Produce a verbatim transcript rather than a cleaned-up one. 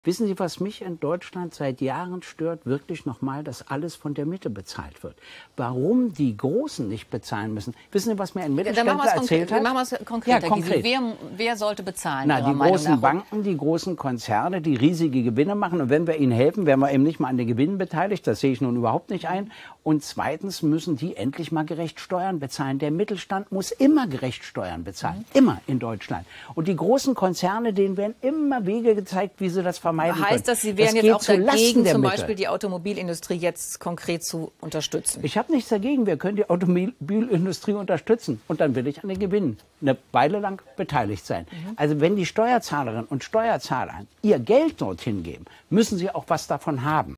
Wissen Sie, was mich in Deutschland seit Jahren stört? Wirklich nochmal, dass alles von der Mitte bezahlt wird. Warum die Großen nicht bezahlen müssen? Wissen Sie, was mir ein Mittelständler ja, erzählt hat? Machen wir es konkreter. Ja, konkret. Wer, wer sollte bezahlen? Na, die großen Banken, die großen Konzerne, die riesige Gewinne machen. Und wenn wir ihnen helfen, werden wir eben nicht mal an den Gewinnen beteiligt. Das sehe ich nun überhaupt nicht ein. Und zweitens müssen die endlich mal gerecht Steuern bezahlen. Der Mittelstand muss immer gerecht Steuern bezahlen. Mhm. Immer in Deutschland. Und die großen Konzerne, denen werden immer Wege gezeigt, wie sie das vermeiden können. Heißt das, Sie wären das jetzt auch dagegen, zum Mitte. Beispiel die Automobilindustrie jetzt konkret zu unterstützen? Ich habe nichts dagegen. Wir können die Automobilindustrie unterstützen. Und dann will ich an den Gewinnen eine Weile lang beteiligt sein. Mhm. Also wenn die Steuerzahlerinnen und Steuerzahler ihr Geld dorthin geben, müssen sie auch was davon haben.